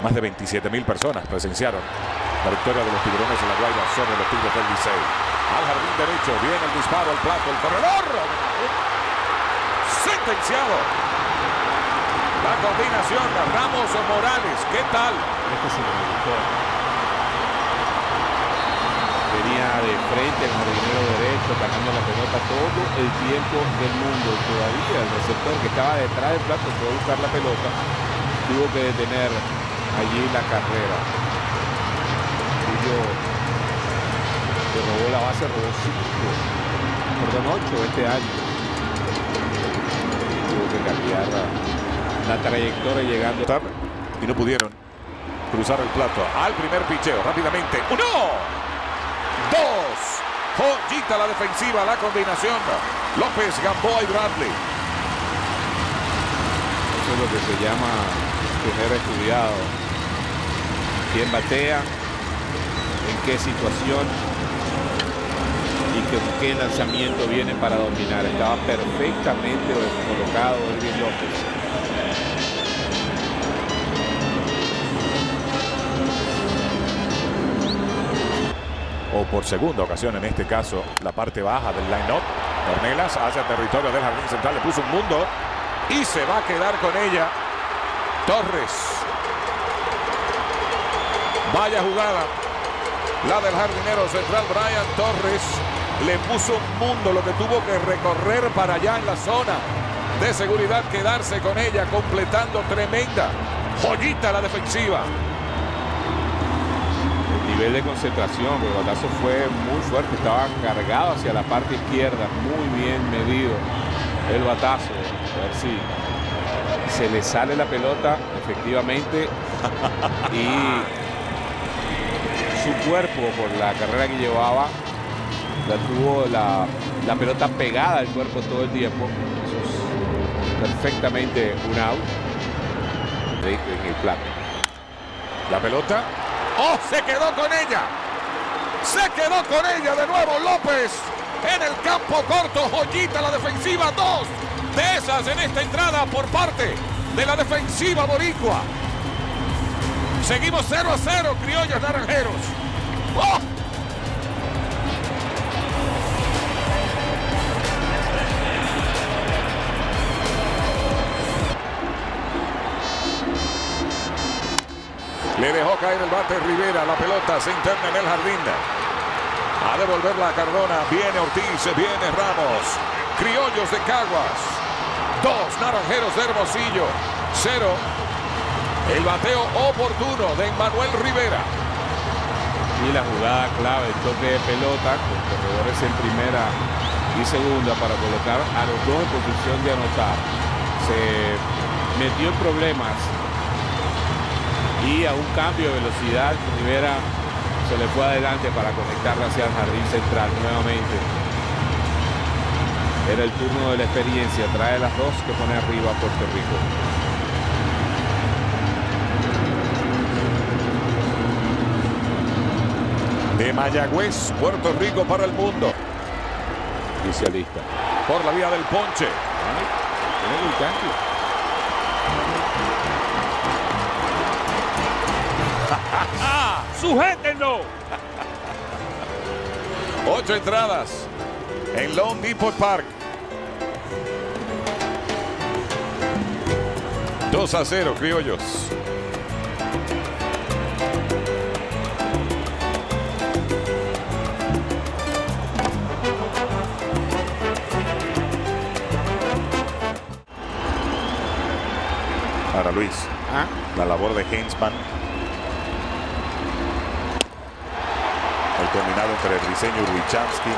Más de 27.000 personas presenciaron la victoria de los Tiburones en La Guaira sobre los Tigres del Licey. Al jardín derecho viene el disparo, el plato, el corredor. Sentenciado. La combinación de Ramos o Morales. ¿Qué tal? Este sí me gustó. Venía de frente el jardinero derecho, atacando la pelota todo el tiempo del mundo. Todavía el receptor que estaba detrás del plato fue a buscar la pelota. Tuvo que detener allí la carrera. Que robó la base, robó 8 este año. Tuvo que cambiar la trayectoria llegando. Y no pudieron cruzar el plato. Al primer picheo, rápidamente. 1, 2. Joyita la defensiva, la combinación. López, Gamboa y Bradley. Eso es lo que se llama tener estudiado quién batea, en qué situación y con qué lanzamiento viene para dominar. Estaba perfectamente colocado Ervin López. O por segunda ocasión en este caso, la parte baja del line-up. Ornelas hacia territorio del jardín central, le puso un mundo y se va a quedar con ella. Torres. Vaya jugada. La del jardinero central Brian Torres. Le puso un mundo, lo que tuvo que recorrer para allá en la zona de seguridad, quedarse con ella, completando tremenda joyita la defensiva. El nivel de concentración, porque el batazo fue muy fuerte, estaba cargado hacia la parte izquierda, muy bien medido el batazo. A ver si se le sale la pelota efectivamente y su cuerpo, por la carrera que llevaba, la tuvo la pelota pegada al cuerpo todo el tiempo. Eso es perfectamente un out en el plato. La pelota. ¡Oh! Se quedó con ella. Se quedó con ella de nuevo López. En el campo corto, joyita la defensiva. 2 de esas en esta entrada por parte de la defensiva boricua. Seguimos 0-0, criollos naranjeros. ¡Oh! Le dejó caer el bate Rivera. La pelota se interna en el jardín. A devolverla a Cardona. Viene Ortiz, viene Ramos. Criollos de Caguas. 2 naranjeros de Hermosillo. 0. El bateo oportuno de Emmanuel Rivera. Y la jugada clave, el toque de pelota con corredores en primera y segunda para colocar a los dos en posición de anotar. Se metió en problemas y a un cambio de velocidad Rivera se le fue adelante para conectarla hacia el jardín central nuevamente. Era el turno de la experiencia, trae las 2 que pone arriba a Puerto Rico. De Mayagüez, Puerto Rico para el mundo. Oficialista. Por la vía del ponche. Tiene el cambio. ¡Sujétenlo! 8 entradas en Lone Depot Park. 2-0, criollos. Para Luis, la labor de Heinzman. El combinado entre Briseño y Urbichansky.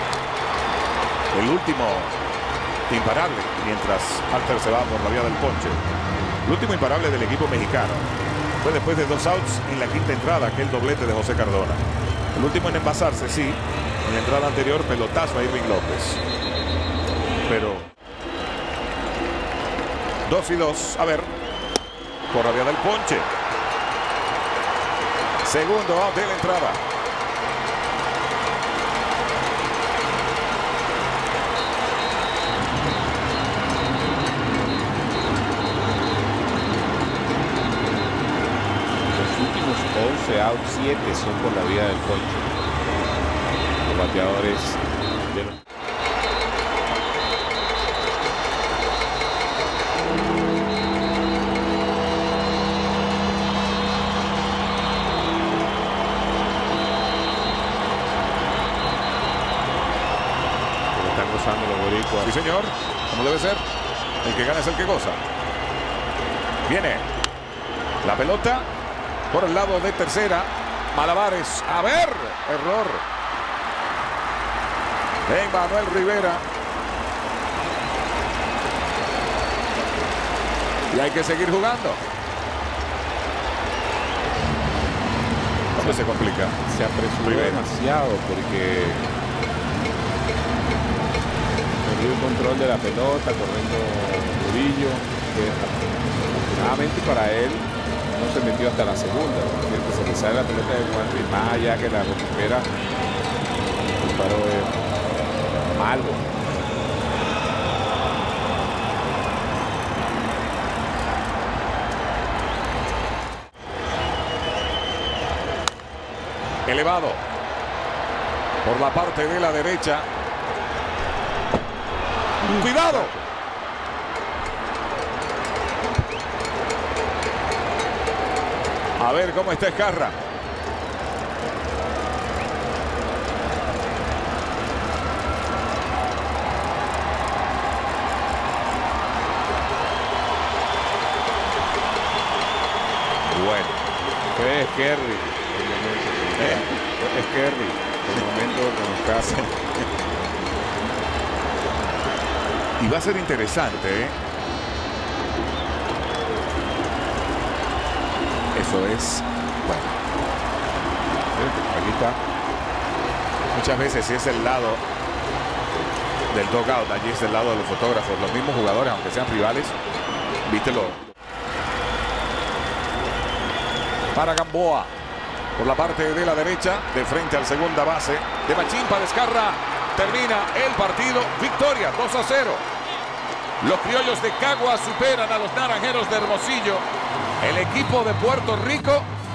El último imparable, mientras Alter se va por la vía del ponche. El último imparable del equipo mexicano fue después de 2 outs en la quinta entrada, aquel doblete de José Cardona. El último en envasarse, sí. En la entrada anterior, pelotazo a Irving López. Pero 2-2. A ver. Por la vía del ponche. Segundo out de la entrada. 11 out, 7 son por la vía del ponche. Los bateadores de los... Están gozando los boricuas. Sí, señor, como debe ser. El que gana es el que goza. Viene la pelota por el lado de tercera. Malabares. A ver, error de Manuel Rivera. Y hay que seguir jugando. ¿Cómo se complica? Se apresuró demasiado porque perdió el control de la pelota, corriendo Murillo, que afortunadamente para él no se metió hasta la segunda, porque se le sale la pelota de guante y más allá que la recupera, el paro es malo. Elevado por la parte de la derecha. ¡Cuidado! A ver cómo está Ezcarra. Bueno. Fue Kerry. Es Kerry. El momento con los casos. Y va a ser interesante, ¿eh? Eso es, bueno, aquí está. Muchas veces si es el lado del dugout, allí es el lado de los fotógrafos, los mismos jugadores, aunque sean rivales, vítelo. Para Gamboa, por la parte de la derecha, de frente al segunda base, de Machín para Ezcarra. Termina el partido, victoria 2-0. Los criollos de Caguas superan a los naranjeros de Hermosillo. El equipo de Puerto Rico